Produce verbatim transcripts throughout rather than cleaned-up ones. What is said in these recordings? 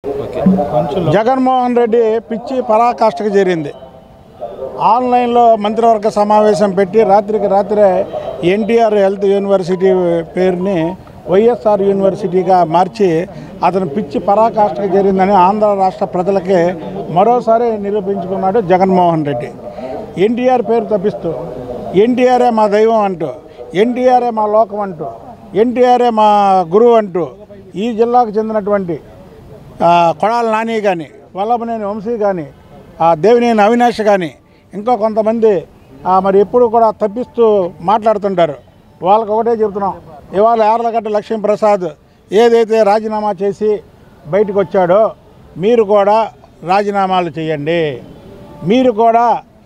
జగన్మోహన్ రెడ్డి పిచ్చి పరాకాష్ఠకు చేరింది. ఆన్లైన్లో మంత్రివర్గ సమావేశం పెట్టి రాత్రికి రాత్రే ఎన్టీఆర్ హెల్త్ యూనివర్సిటీ పేరుని వైఎస్ఆర్ యూనివర్సిటీగా మార్చి అతను పిచ్చి పరాకాష్ఠకు చేరిందని ఆంధ్ర రాష్ట్ర ప్రజలకి మరోసారి నిరూపించుకున్నాడు జగన్మోహన్ రెడ్డి. ఎన్టీఆర్ పేరు తప్పిస్తూ ఎన్టీఆరే మా దైవం అంటూ, ఎన్టీఆరే మా లోకం అంటూ, ఎన్టీఆరే మా గురువు అంటూ ఈ జిల్లాకు చెందినటువంటి కొడాల నాని కానీ, వల్లభనేని వంశీ కానీ, దేవినేని అవినాష్ కానీ, ఇంకా కొంతమంది మరి ఎప్పుడు కూడా తప్పిస్తూ మాట్లాడుతుంటారు. వాళ్ళకి ఒకటే చెబుతున్నాం, ఇవాళ యార్లగడ్డ లక్ష్మీప్రసాద్ ఏదైతే రాజీనామా చేసి బయటకు వచ్చాడో మీరు కూడా రాజీనామాలు చేయండి. మీరు కూడా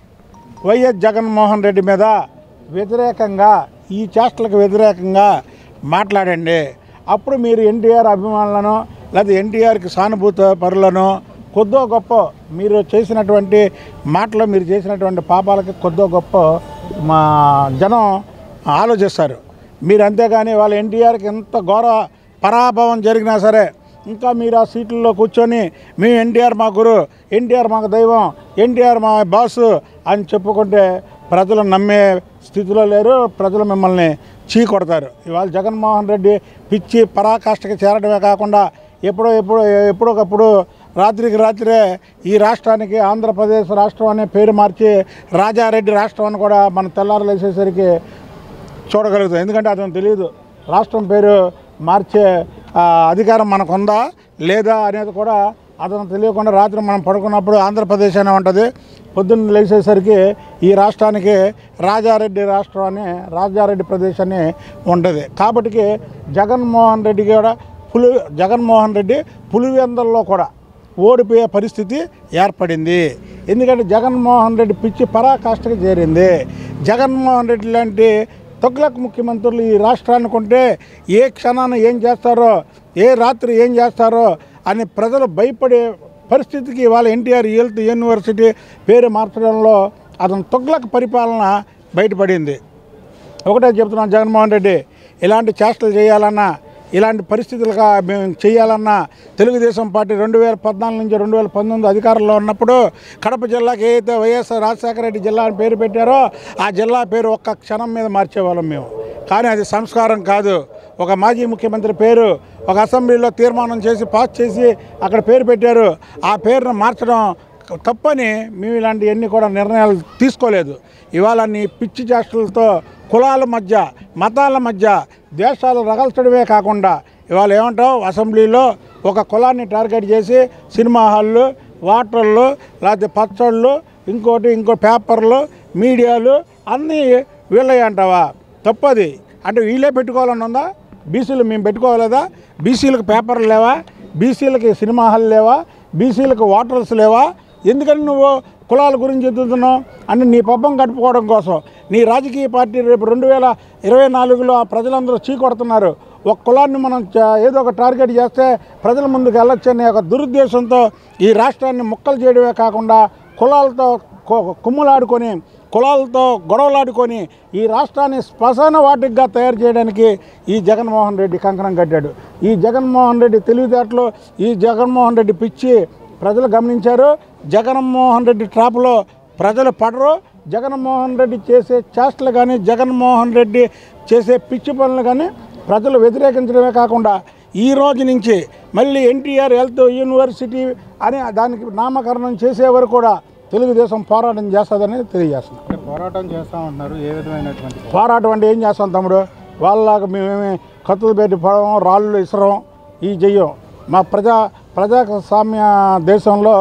వైఎస్ జగన్మోహన్ రెడ్డి మీద వ్యతిరేకంగా, ఈ చేష్టలకు వ్యతిరేకంగా మాట్లాడండి. అప్పుడు మీరు ఎన్టీఆర్ అభిమానులను లేదా ఎన్టీఆర్కి సానుభూత పరులను కొద్దో గొప్ప మీరు చేసినటువంటి మాటలు, మీరు చేసినటువంటి పాపాలకి కొద్దో గొప్ప మా జనం ఆలోచిస్తారు. మీరు అంతేగాని వాళ్ళ ఎన్టీఆర్కి ఎంత ఘోర పరాభవం జరిగినా సరే ఇంకా మీరు ఆ సీట్లలో కూర్చొని మేము ఎన్టీఆర్ మా గురు, ఎన్టీఆర్ మాకు దైవం, ఎన్టీఆర్ మా బాసు అని చెప్పుకుంటే ప్రజలు నమ్మే స్థితిలో లేరు. ప్రజలు మిమ్మల్ని చీ కొడతారు. ఇవాళ జగన్మోహన్ రెడ్డి పిచ్చి పరాకాష్ఠకి చేరడమే కాకుండా ఎప్పుడో ఎప్పుడో ఎప్పుడొకప్పుడు రాత్రికి రాత్రే ఈ రాష్ట్రానికి ఆంధ్రప్రదేశ్ రాష్ట్రం అనే పేరు మార్చి రాజారెడ్డి రాష్ట్రం అని కూడా మన తెల్లారులు వేసేసరికి చూడగలుగుతాం. ఎందుకంటే అతను తెలియదు రాష్ట్రం పేరు మార్చే అధికారం మనకు ఉందా లేదా అనేది కూడా అతను తెలియకుండా రాత్రి మనం పడుకున్నప్పుడు ఆంధ్రప్రదేశ్ అనే ఉంటుంది, పొద్దున్న లేచేసరికి ఈ రాష్ట్రానికి రాజారెడ్డి రాష్ట్రం అని, రాజారెడ్డి ప్రదేశ్ అని ఉంటుంది. కాబట్టి జగన్మోహన్ రెడ్డి కూడా పులి జగన్మోహన్ రెడ్డి పులివెందల్లో కూడా ఓడిపోయే పరిస్థితి ఏర్పడింది. ఎందుకంటే జగన్మోహన్ రెడ్డి పిచ్చి పరాకాష్ఠకి చేరింది. జగన్మోహన్ రెడ్డి లాంటి తొగ్లక్ ముఖ్యమంత్రులు ఈ రాష్ట్రానికి ఉంటే ఏ క్షణాన ఏం చేస్తారో, ఏ రాత్రి ఏం చేస్తారో అని ప్రజలు భయపడే పరిస్థితికి ఇవాళ ఎన్టీఆర్ హెల్త్ యూనివర్సిటీ పేరు మార్చడంలో అతను తొగ్లక్ పరిపాలన బయటపడింది. ఒకటే చెప్తున్నాను, జగన్మోహన్ రెడ్డి ఇలాంటి చేష్టలు చేయాలన్నా, ఇలాంటి పరిస్థితులుగా మేము చేయాలన్నా తెలుగుదేశం పార్టీ రెండు వేల పద్నాలుగు నుంచి రెండు వేల పంతొమ్మిది అధికారంలో ఉన్నప్పుడు కడప జిల్లాకి ఏదైతే వైఎస్ రాజశేఖర రెడ్డి జిల్లా అని పేరు పెట్టారో ఆ జిల్లా పేరు ఒక్క క్షణం మీద మార్చేవాళ్ళం మేము. కానీ అది సంస్కారం కాదు. ఒక మాజీ ముఖ్యమంత్రి పేరు ఒక అసెంబ్లీలో తీర్మానం చేసి పాస్ చేసి అక్కడ పేరు పెట్టారు. ఆ పేరును మార్చడం తప్పని మేము ఇలాంటివన్నీ కూడా నిర్ణయాలు తీసుకోలేదు. ఇవాళ నీ పిచ్చి చేష్టలతో కులాల మధ్య, మతాల మధ్య ద్వేషాలు రగల్చడమే కాకుండా ఇవాళ ఏమంటావు, అసెంబ్లీలో ఒక కులాన్ని టార్గెట్ చేసి సినిమా హాళ్ళు, వాటర్లు, లేకపోతే పచ్చళ్ళు, ఇంకోటి ఇంకో పేపర్లు, మీడియాలు అన్నీ వీళ్ళవి అంటావా? తప్పది. అంటే వీళ్ళే పెట్టుకోవాలని ఉందా? బీసీలు మేము పెట్టుకోవాలేదా? బీసీలకు పేపర్లు లేవా? బీసీలకి సినిమా హాల్ లేవా? బీసీలకు వాటర్స్ లేవా? ఎందుకని నువ్వు కులాల గురించి ఎదుగుతున్నావు అంటే నీ పబ్బం గడుపుకోవడం కోసం. నీ రాజకీయ పార్టీ రేపు రెండు వేల ఇరవై నాలుగులో ప్రజలందరూ చీకొడుతున్నారు. ఒక కులాన్ని మనం ఏదో ఒక టార్గెట్ చేస్తే ప్రజల ముందుకు వెళ్ళొచ్చనే ఒక దురుద్దేశంతో ఈ రాష్ట్రాన్ని ముక్కలు చేయడమే కాకుండా కులాలతో కుమ్ములాడుకొని, కులాలతో గొడవలాడుకొని ఈ రాష్ట్రాన్ని శ్మశాన వాటిగా తయారు చేయడానికి ఈ జగన్మోహన్ రెడ్డి కంకణం కట్టాడు. ఈ జగన్మోహన్ రెడ్డి తెలివితేటలు, ఈ జగన్మోహన్ రెడ్డి పిచ్చి ప్రజలు గమనించారు. జగన్మోహన్ రెడ్డి ట్రాప్లో ప్రజలు పడరు. జగన్మోహన్ రెడ్డి చేసే చేష్టలు కానీ, జగన్మోహన్ రెడ్డి చేసే పిచ్చి పనులు కానీ ప్రజలు వ్యతిరేకించడమే కాకుండా ఈ రోజు నుంచి మళ్ళీ ఎన్టీఆర్ హెల్త్ యూనివర్సిటీ అని దానికి నామకరణం చేసే వరకు కూడా తెలుగుదేశం పోరాటం చేస్తుందని తెలియజేస్తున్నాం. పోరాటం చేస్తామంటున్నారు. ఏ విధమైనటువంటి పోరాటం అంటే ఏం చేస్తాం తమ్ముడు? వాళ్ళలాగా మేమేమి కత్తులు పెట్టి పడడం, రాళ్ళు ఇసరం ఈ చెయ్యం. మా ప్రజా ప్రజాస్వామ్య దేశంలో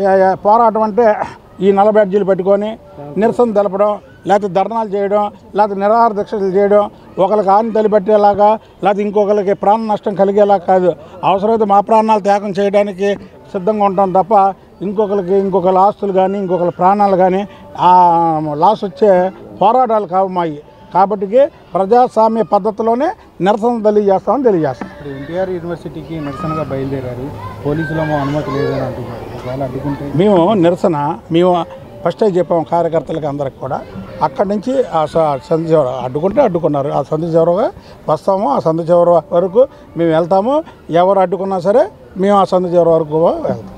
పోరాటం అంటే ఈ నలభై అర్జీలు పెట్టుకొని నిరసన తెలపడం, లేకపోతే ధర్నాలు చేయడం, లేకపోతే నిరాహార దీక్షలు చేయడం, ఒకరికి హాని తలిపెట్టేలాగా లేకపోతే ఇంకొకరికి ప్రాణ నష్టం కలిగేలా కాదు. అవసరమైతే మా ప్రాణాలు త్యాగం చేయడానికి సిద్ధంగా ఉంటాం తప్ప ఇంకొకరికి ఇంకొకరి ఆస్తులు కానీ ఇంకొకరి ప్రాణాలు కానీ లాస్ వచ్చే పోరాటాలు కావు మాయి. కాబట్టి ప్రజాస్వామ్య పద్ధతిలోనే నిరసన తెలియజేస్తామని తెలియజేస్తాం. ఇప్పుడు ఎన్టీఆర్ యూనివర్సిటీకి నిరసనగా బయలుదేరారు, పోలీసులేమో అనుమతి లేదని అంటున్నారు. ఒకవేళ అడ్డుకుంటే మేము నిరసన మేము ఫస్టే చెప్పాము కార్యకర్తలకి అందరికి కూడా. అక్కడి నుంచి ఆ సంధి చివర అడ్డుకుంటే అడ్డుకున్నారు. ఆ సంధి చివరగా వస్తాము, ఆ సంధి చివర వరకు మేము వెళ్తాము. ఎవరు అడ్డుకున్నా సరే మేము ఆ సందు చివరి వరకు వెళ్తాం.